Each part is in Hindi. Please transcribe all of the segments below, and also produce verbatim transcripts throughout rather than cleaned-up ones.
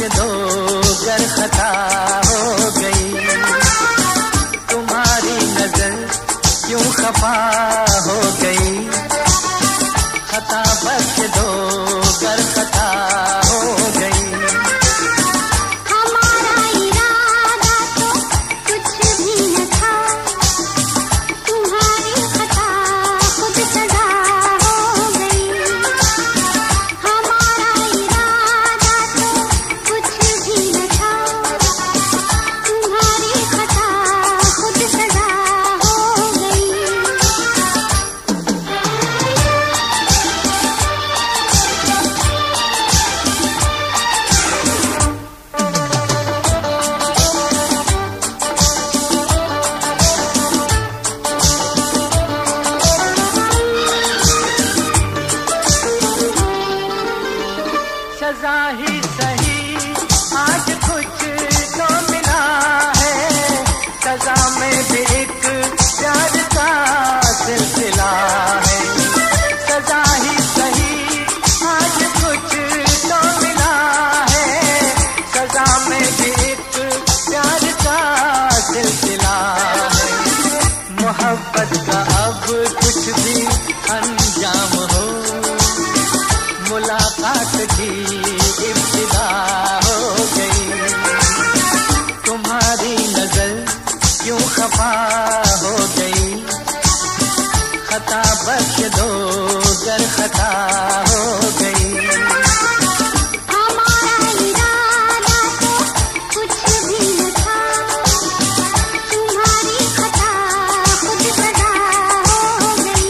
दो गर खता हो गई। तुम्हारी नजर क्यों खफा हो गई, खता बख्श दो गर खता हो गई। हमारा इरादा तो कुछ भी न था, तुम्हारी खता खुद सजा हो गई। हमारा इरादा तो कुछ भी न था, तुम्हारी खता खुद सजा हो गई। सजा ही सही आज कुछ तो मिला है, सजा में भी एक प्यार का सिलसिला है। सजा ही सही आज कुछ तो मिला है, सजा में भी एक प्यार का सिलसिला है। मोहब्बत का अब कुछ भी अंजाम हो, मुलाकात की इब्तिदा हो गई। तुम्हारी नजर क्यों खफा हो गई, खता बख्श दो गर खता हो गई। हमारा इरादा तो कुछ भी न था, तुम्हारी खता खुद सजा हो गई।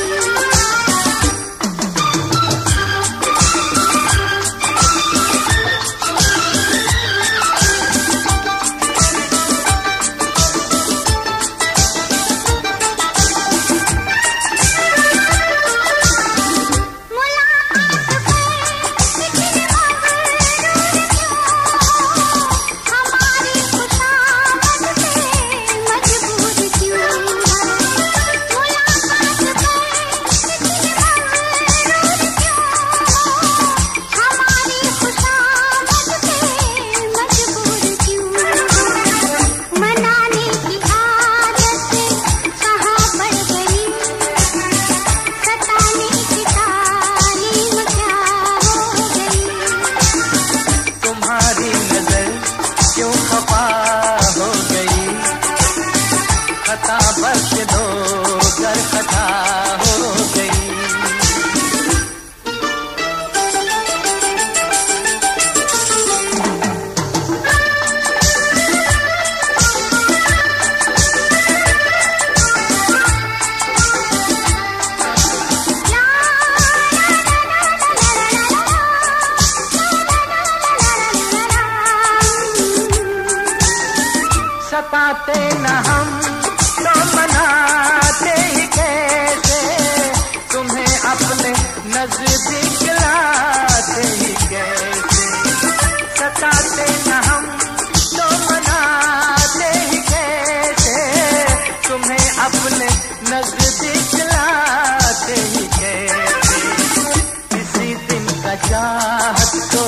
खता बख्श दो गर खता हो गई। सताते न हम तो मनाते ही कैसे, तुम्हें अपने नजदीक लाते ही कैसे। सताते न हम तो मनाते ही कैसे, तुम्हें अपने नजदीक लाते ही कैसे। किसी दिन का चाहत तो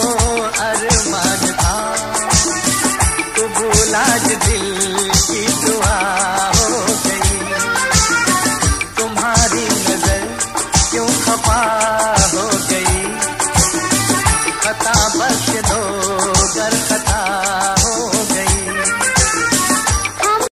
अरमान था, कबूल आज दिल की दुआ।